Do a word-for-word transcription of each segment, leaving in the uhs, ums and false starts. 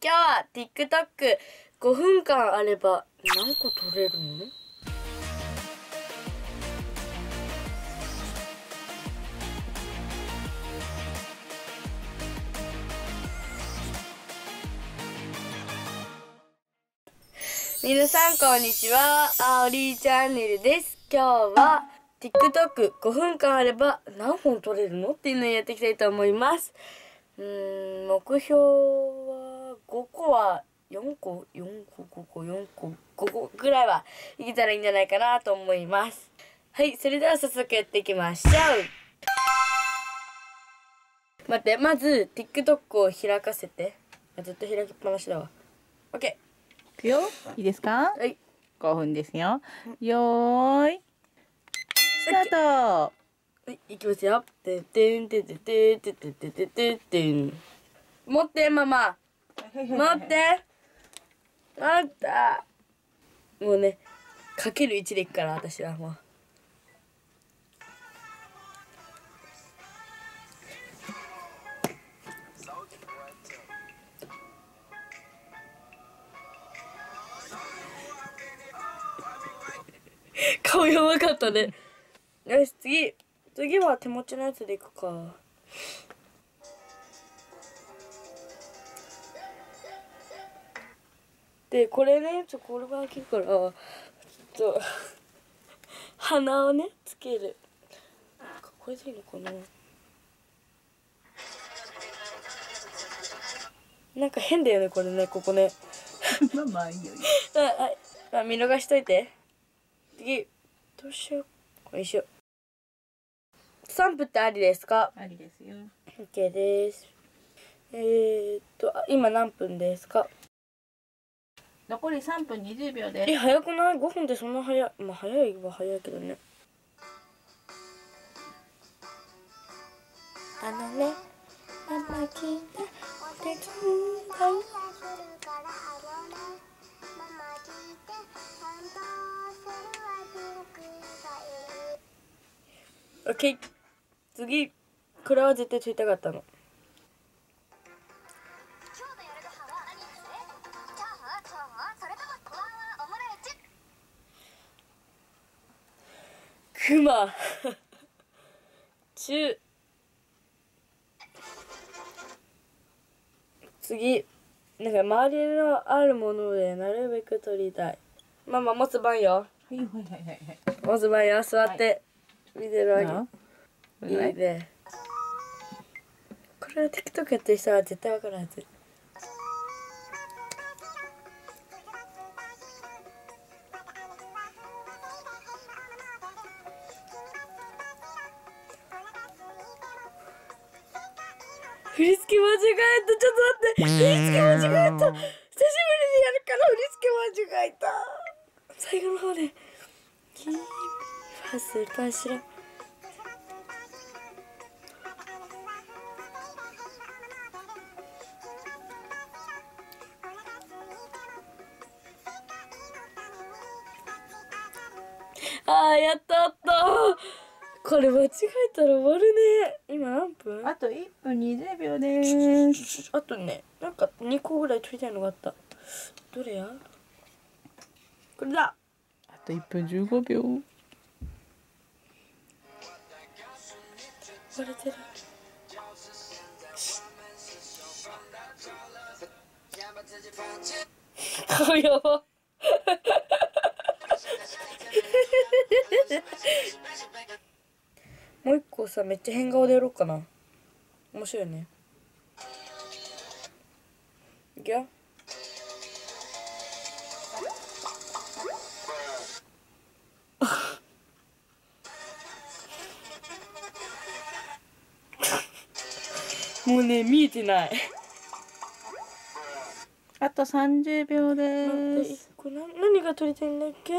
今日は ティックトックご 分間あれば何個取れるの？皆さんこんにちは、あおりーチャンネルです。今日は ティックトックご 分間あれば何本取れるのっていうのをやっていきたいと思います。うーん、目標はごこはよんこ、よんこ、ごこ、よんこ、ごこぐらいはいけたらいいんじゃないかなと思います。はい、それでは早速やっていきましょう。待って、まず ティックトックを開かせて。ずっと開きっぱなしだわ。オッケいくよ。いいですか？ ー。はい。 ごふんですよ。よーい。スタート。 はい、いきますよ。ててんてててててててててん。持って、ママ。持って。待った。もうね、かけるいちでいくから、私はもう。顔やばかったね。よし、次。次は手持ちのやつでいくか。で、これね、ちょ、これが開けるから、ちょっと、鼻をね、つける。これでいいのかな？なんか変だよね、これね、ここね。 まあまあいいよ。 あ、はい。まあ、見逃しといて。次。どうしよう。よいしょ。スタンプってありですか？ ありですよ。 OK です。えーっと、今何分ですか？ 残りさんぷんにじゅうびょうです。 え、早くない？ ご 分ってそんな早い。まあ、早いは早いけどね。あのね、ママ聞いて、お手伝い。オッケー。次。これは絶対撮りたかったの。クマ中。次。なんか周りのあるものでなるべく取りたい。ママ持つ番よ。 はいはいはいはいはい。 持つ番よ。座って、見てるわけ。いいね。これは ティックトック やってる人は絶対わかるはず。振り付け間違えた。ちょっと待って。振り付け間違えた。久しぶりにやるから振り付け間違えた。最後の方で。キーファスパシラ。あー、やったあった。これ間違えたら終わるね。今何分？ あといっぷんにじゅうびょうです。 あとね、なんかにこぐらい取りたいのがあった。どれや？これだ。 あといっぷんじゅうごびょう。 割れてる。顔やば。もう一個さ、めっちゃ変顔でやろうかな。面白いね。いくよ。もうね、見えてない。 あとさんじゅうびょうです。 これ何が撮りたいんだっけ？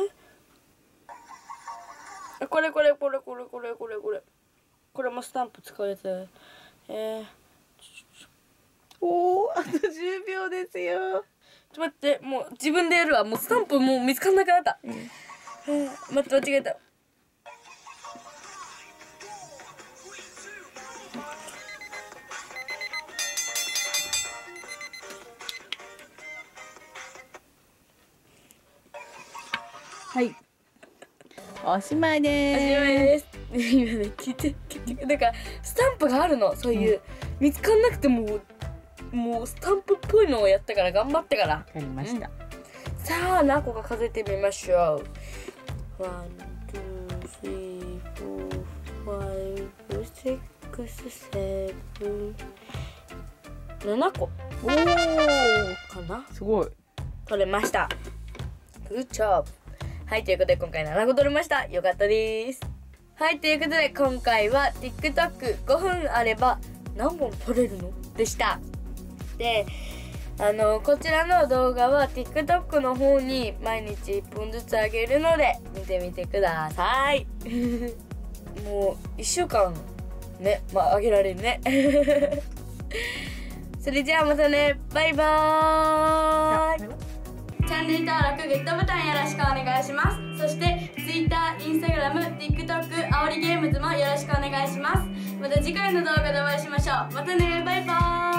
あ、これこれこれこれこれこれこれ。これもスタンプ使うやつ。えー。 おお、あとじゅうびょうですよ。 ちょっと待って、もう自分でやるわ。もうスタンプもう見つかんなくなった。うん、待って、間違えた。 はいおしまいでおしまいです。今ね聞いて聞いてなんかスタンプがあるの、そういう、うん、見つかんなくてももうスタンプっぽいのをやったから頑張ってから。わかりました、 うん、さあ何個か数えてみましょう。ワン、ツー、スリー、フォー、ファイブ、シックス、セブン、ななこ。 おおかな。 すごい取れました。グッジョブ。はい、ということで今回ななこ取れました。よかったです。はい、ということで今回は ティックトックごふんあれば何本撮れるのでした。で、あのこちらの動画は ティックトック の方に毎日いっぽんずつあげるので見てみてください。もういっしゅうかんね、まああげられるね。それじゃあまたね、バイバーイ。チャンネル登録、グッドボタンよろしくお願いします。そして Twitter、Instagram、TikTok、あおりゲームズもよろしくお願いします。また次回の動画でお会いしましょう。またね、バイバーイ。